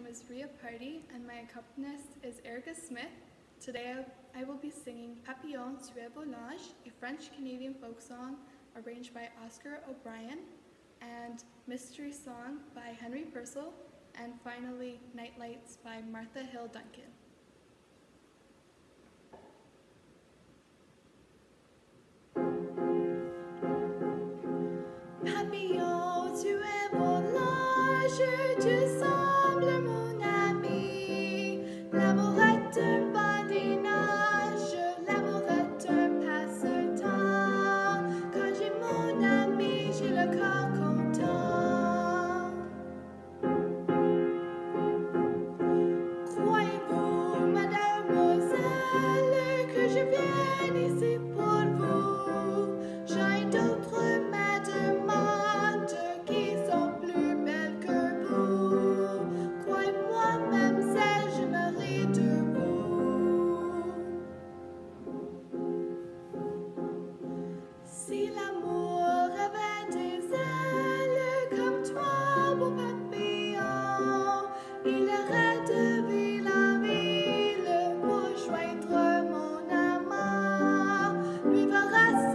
is Riya Parti and my accompanist is Erica Smith. Today I will be singing Papillon volage, a French-Canadian folk song arranged by Oscar O'Brien, and Mystery Song by Henry Purcell, and finally Nightlights by Martha Hill Duncan. Papillon, tu es volage, tu sembles mon ami. L'amour est un badinage, l'amour est un passe-temps. Quand j'ai mon ami, j'ai le corps content. Croyez-vous, mademoiselle, que je vienne ici pour vous? J'ai d'autres demandes qui sont plus belles que vous. Croyez-moi, mademoiselle, je me ris de vous. Si l'amour avait des ailes comme toi, beau papillon, il irait de ville en ville pour joindre mon amant. Lui fera